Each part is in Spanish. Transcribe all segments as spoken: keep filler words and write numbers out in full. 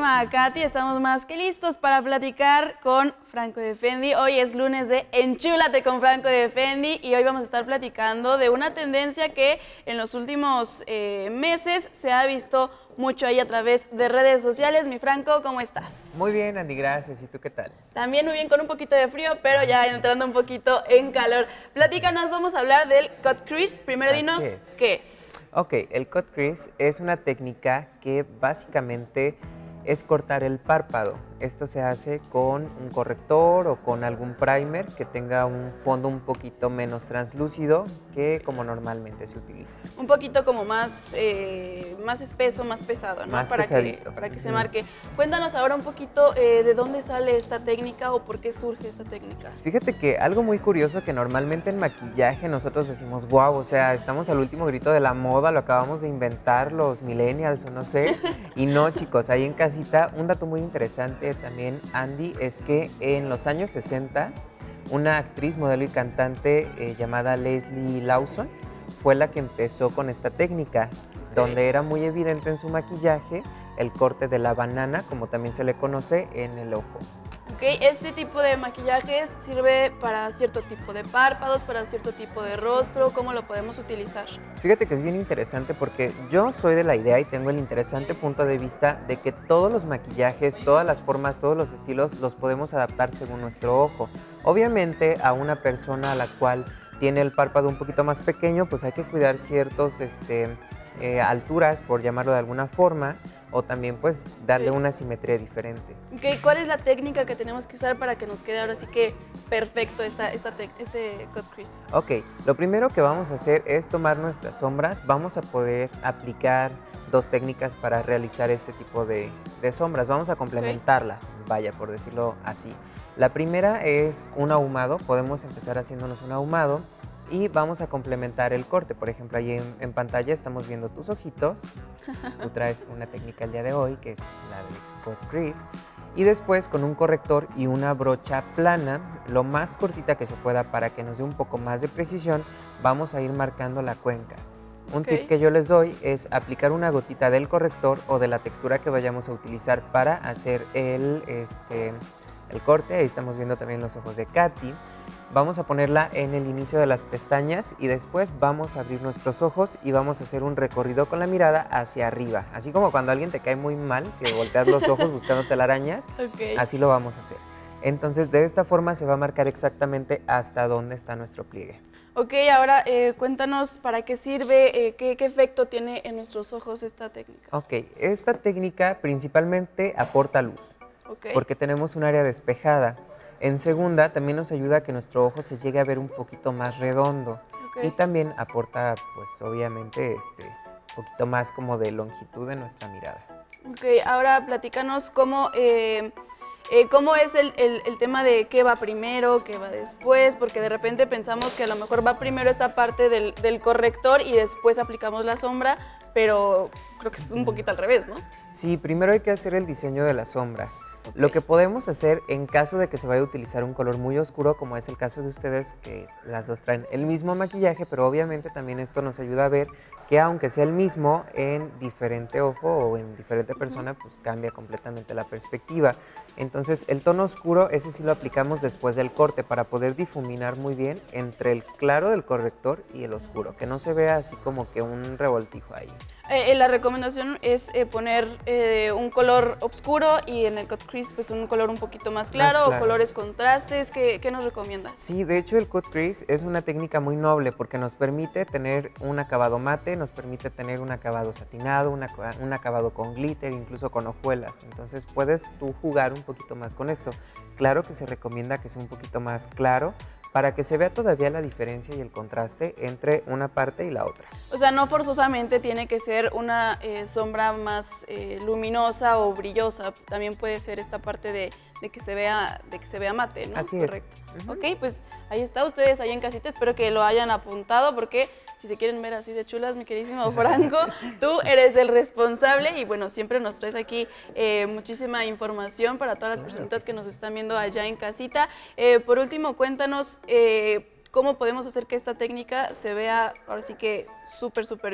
queridísima Katy, estamos más que listos para platicar con Franco de Fendi. Hoy es lunes de Enchúlate con Franco de Fendi y hoy vamos a estar platicando de una tendencia que en los últimos eh, meses se ha visto mucho ahí a través de redes sociales. Mi Franco, ¿cómo estás? Muy bien, Andy, gracias. ¿Y tú qué tal? También muy bien, con un poquito de frío, pero ya entrando un poquito en calor. Platícanos, vamos a hablar del cut crease. Primero Así dinos, es. ¿qué es? Ok, el cut crease es una técnica que básicamente es cortar el párpado. Esto se hace con un corrector o con algún primer que tenga un fondo un poquito menos translúcido que como normalmente se utiliza. Un poquito como más, eh, más espeso, más pesado, ¿no? Más para pesadito. Que, para que se Ujú. marque. Cuéntanos ahora un poquito eh, de dónde sale esta técnica o por qué surge esta técnica. Fíjate que algo muy curioso que normalmente en maquillaje nosotros decimos, wow, o sea, estamos al último grito de la moda, lo acabamos de inventar los millennials o no sé. Y no, chicos, ahí en casita, un dato muy interesante también, Andy, es que en los años sesenta, una actriz, modelo y cantante eh, llamada Leslie Lawson fue la que empezó con esta técnica, Okay. donde era muy evidente en su maquillaje el corte de la banana, como también se le conoce, en el ojo. Okay. Este tipo de maquillajes sirve para cierto tipo de párpados, para cierto tipo de rostro. ¿Cómo lo podemos utilizar? Fíjate que es bien interesante porque yo soy de la idea y tengo el interesante punto de vista de que todos los maquillajes, todas las formas, todos los estilos los podemos adaptar según nuestro ojo. Obviamente a una persona a la cual tiene el párpado un poquito más pequeño, pues hay que cuidar ciertos este, eh, alturas, por llamarlo de alguna forma, o también pues darle Okay. una simetría diferente. Okay. ¿Cuál es la técnica que tenemos que usar para que nos quede ahora sí que perfecto esta, esta este cut crease? Ok, lo primero que vamos a hacer es tomar nuestras sombras. Vamos a poder aplicar dos técnicas para realizar este tipo de, de sombras. Vamos a complementarla, vaya, por decirlo así. La primera es un ahumado. Podemos empezar haciéndonos un ahumado y vamos a complementar el corte. Por ejemplo, ahí en, en pantalla estamos viendo tus ojitos. Tú traes una técnica el día de hoy que es la de cut crease. Y después con un corrector y una brocha plana, lo más cortita que se pueda para que nos dé un poco más de precisión, vamos a ir marcando la cuenca. Un Okay. tip que yo les doy es aplicar una gotita del corrector o de la textura que vayamos a utilizar para hacer el, este, el corte. Ahí estamos viendo también los ojos de Katy. Vamos a ponerla en el inicio de las pestañas y después vamos a abrir nuestros ojos y vamos a hacer un recorrido con la mirada hacia arriba. Así como cuando alguien te cae muy mal, que volteas los ojos buscando telarañas, Okay. así lo vamos a hacer. Entonces, de esta forma se va a marcar exactamente hasta dónde está nuestro pliegue. Ok, ahora eh, cuéntanos para qué sirve, eh, qué, qué efecto tiene en nuestros ojos esta técnica. Ok, esta técnica principalmente aporta luz, Okay. porque tenemos un área despejada. En segunda, también nos ayuda a que nuestro ojo se llegue a ver un poquito más redondo. Okay. Y también aporta, pues obviamente, este, un poquito más como de longitud en nuestra mirada. Ok, ahora platícanos cómo, eh, eh, cómo es el, el, el tema de qué va primero, qué va después, porque de repente pensamos que a lo mejor va primero esta parte del, del corrector y después aplicamos la sombra, pero creo que es un poquito al revés, ¿no? Sí, primero hay que hacer el diseño de las sombras. Okay. Lo que podemos hacer en caso de que se vaya a utilizar un color muy oscuro, como es el caso de ustedes, que las dos traen el mismo maquillaje, pero obviamente también esto nos ayuda a ver que aunque sea el mismo, en diferente ojo o en diferente persona, pues cambia completamente la perspectiva. Entonces el tono oscuro, ese sí lo aplicamos después del corte para poder difuminar muy bien entre el claro del corrector y el oscuro, que no se vea así como que un revoltijo ahí. Eh, la recomendación es eh, poner eh, un color oscuro y en el cut crease pues un color un poquito más claro, Más claro. o colores contrastes. ¿Qué, qué nos recomiendas? Sí, de hecho el cut crease es una técnica muy noble porque nos permite tener un acabado mate, nos permite tener un acabado satinado, una, un acabado con glitter, incluso con hojuelas. Entonces puedes tú jugar un poquito más con esto. Claro que se recomienda que sea un poquito más claro para que se vea todavía la diferencia y el contraste entre una parte y la otra. O sea, no forzosamente tiene que ser una eh, sombra más eh, luminosa o brillosa, también puede ser esta parte de, de, que, se vea, de que se vea mate, ¿no? Así Correcto. es. Uh-huh. Ok, pues ahí está, ustedes ahí en casita, espero que lo hayan apuntado porque si se quieren ver así de chulas, mi queridísimo Franco, tú eres el responsable y bueno, siempre nos traes aquí eh, muchísima información para todas las personitas que nos están viendo allá en casita. Eh, por último, cuéntanos eh, cómo podemos hacer que esta técnica se vea ahora sí que súper, súper bien.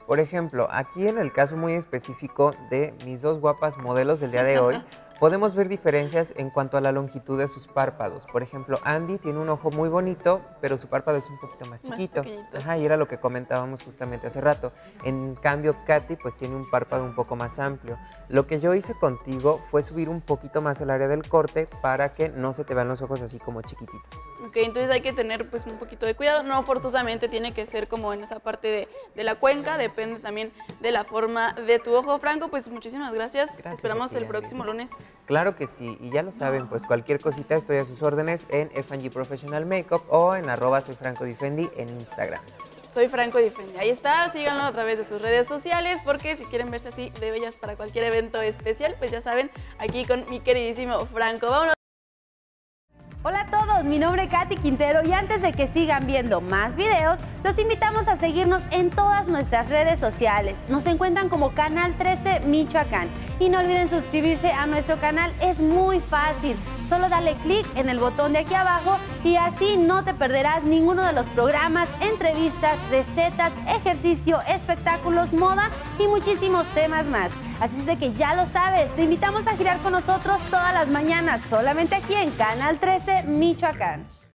Por ejemplo, aquí en el caso muy específico de mis dos guapas modelos del día de hoy, podemos ver diferencias en cuanto a la longitud de sus párpados. Por ejemplo, Andy tiene un ojo muy bonito, pero su párpado es un poquito más chiquito. Más Ajá, y era lo que comentábamos justamente hace rato. En cambio, Katy pues tiene un párpado un poco más amplio. Lo que yo hice contigo fue subir un poquito más el área del corte para que no se te vean los ojos así como chiquititos. Ok, entonces hay que tener pues un poquito de cuidado. No forzosamente tiene que ser como en esa parte de, de la cuenca, depende también de la forma de tu ojo. Franco, pues muchísimas gracias. Gracias Esperamos a ti, el próximo lunes. Claro que sí, y ya lo saben, pues cualquier cosita estoy a sus órdenes en F and G Professional Makeup o en arroba soy Franco Difendi en Instagram. Soy Franco Difendi. Ahí está, síganlo a través de sus redes sociales porque si quieren verse así de bellas para cualquier evento especial, pues ya saben, aquí con mi queridísimo Franco. Vámonos. Hola a todos, mi nombre es Katy Quintero y antes de que sigan viendo más videos, los invitamos a seguirnos en todas nuestras redes sociales. Nos encuentran como Canal trece Michoacán y no olviden suscribirse a nuestro canal, es muy fácil. Solo dale clic en el botón de aquí abajo y así no te perderás ninguno de los programas, entrevistas, recetas, ejercicio, espectáculos, moda y muchísimos temas más. Así es de que ya lo sabes, te invitamos a girar con nosotros todas las mañanas, solamente aquí en Canal trece Michoacán.